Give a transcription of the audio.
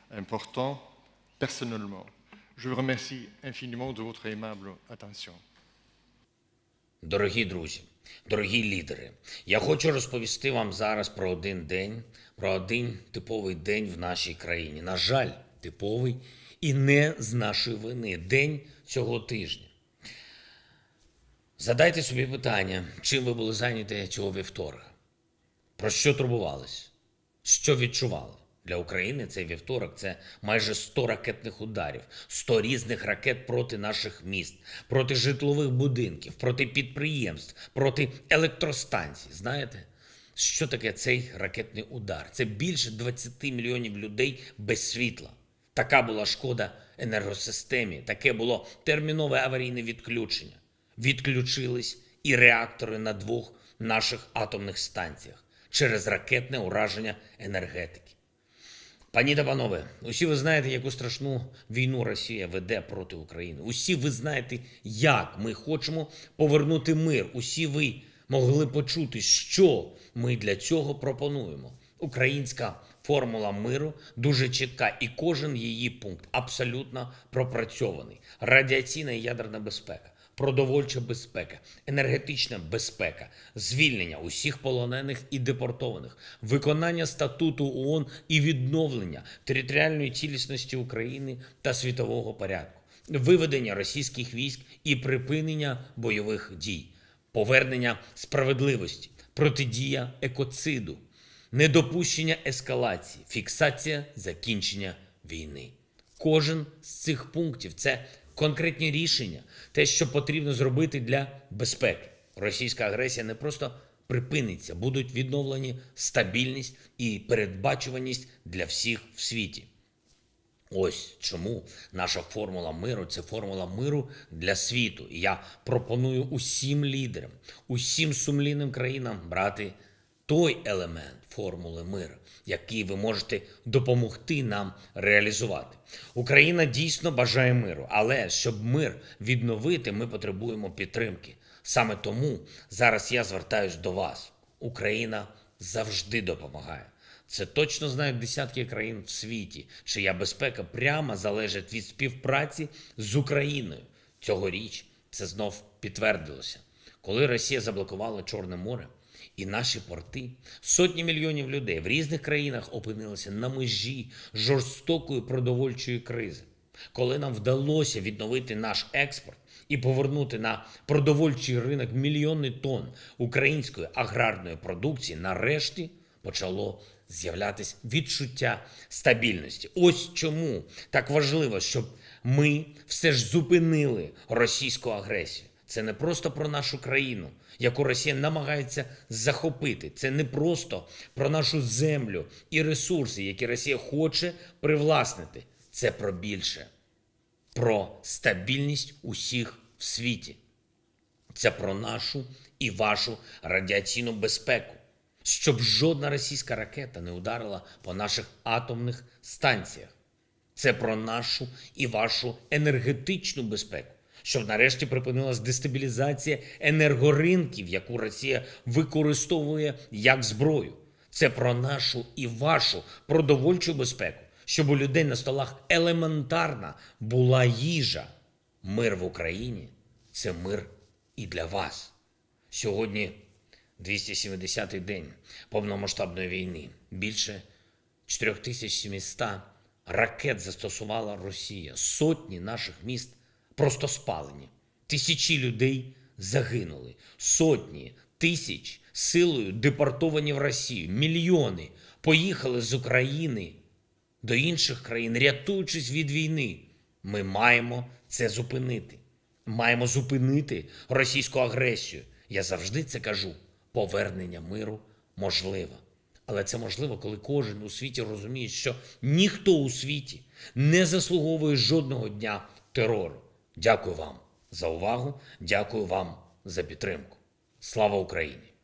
important personnellement. Je vous remercie infiniment de votre aimable attention. Дорогі друзі, дорогі лідери, я хочу розповісти вам зараз про один типовий день в нашій країні. На жаль, типовий і не з нашої вини. День цього тижня. Задайте собі питання, чим ви були зайняті цього вівторка? Про що турбувалися? Що відчували? Для України цей вівторок – це майже 100 ракетних ударів, 100 різних ракет проти наших міст, проти житлових будинків, проти підприємств, проти електростанцій. Знаєте, що таке цей ракетний удар? Це більше 20 мільйонів людей без світла. Така була шкода енергосистемі, таке було термінове аварійне відключення. Відключились і реактори на 2 наших атомних станціях через ракетне ураження енергетики. Пані та панове, усі ви знаєте, яку страшну війну Росія веде проти України. Усі ви знаєте, як ми хочемо повернути мир. Усі ви могли почути, що ми для цього пропонуємо. Українська формула миру дуже чітка, і кожен її пункт абсолютно пропрацьований. Радіаційна і ядерна безпека, продовольча безпека, енергетична безпека, звільнення усіх полонених і депортованих, виконання статуту ООН і відновлення територіальної цілісності України та світового порядку, виведення російських військ і припинення бойових дій, повернення справедливості, протидія екоциду, недопущення ескалації, фіксація закінчення війни. Кожен з цих пунктів – це конкретні рішення, те, що потрібно зробити для безпеки. Російська агресія не просто припиниться, будуть відновлені стабільність і передбачуваність для всіх в світі. Ось чому наша формула миру – це формула миру для світу. І я пропоную усім лідерам, усім сумлінним країнам брати той елемент формули миру, який ви можете допомогти нам реалізувати. Україна дійсно бажає миру, але щоб мир відновити, ми потребуємо підтримки. Саме тому зараз я звертаюсь до вас. Україна завжди допомагає. Це точно знають десятки країн в світі, чия безпека прямо залежить від співпраці з Україною. Цьогоріч це знов підтвердилося. Коли Росія заблокувала Чорне море і наші порти, сотні мільйонів людей в різних країнах опинилися на межі жорстокої продовольчої кризи. Коли нам вдалося відновити наш експорт і повернути на продовольчий ринок мільйони тонн української аграрної продукції, нарешті почало з'являтися відчуття стабільності. Ось чому так важливо, щоб ми все ж зупинили російську агресію. Це не просто про нашу країну, яку Росія намагається захопити. Це не просто про нашу землю і ресурси, які Росія хоче привласнити. Це про більше. Про стабільність усіх в світі. Це про нашу і вашу радіаційну безпеку. Щоб жодна російська ракета не ударила по наших атомних станціях. Це про нашу і вашу енергетичну безпеку. Щоб нарешті припинилась дестабілізація енергоринків, яку Росія використовує як зброю. Це про нашу і вашу продовольчу безпеку. Щоб у людей на столах елементарна була їжа. Мир в Україні – це мир і для вас. Сьогодні 270-й день повномасштабної війни. Більше 4700 ракет застосувала Росія. Сотні наших міст просто спалені. Тисячі людей загинули. Сотні тисяч силою депортовані в Росію. Мільйони поїхали з України до інших країн, рятуючись від війни. Ми маємо це зупинити. Маємо зупинити російську агресію. Я завжди це кажу. Повернення миру можливе. Але це можливо, коли кожен у світі розуміє, що ніхто у світі не заслуговує жодного дня терору. Дякую вам за увагу, дякую вам за підтримку. Слава Україні!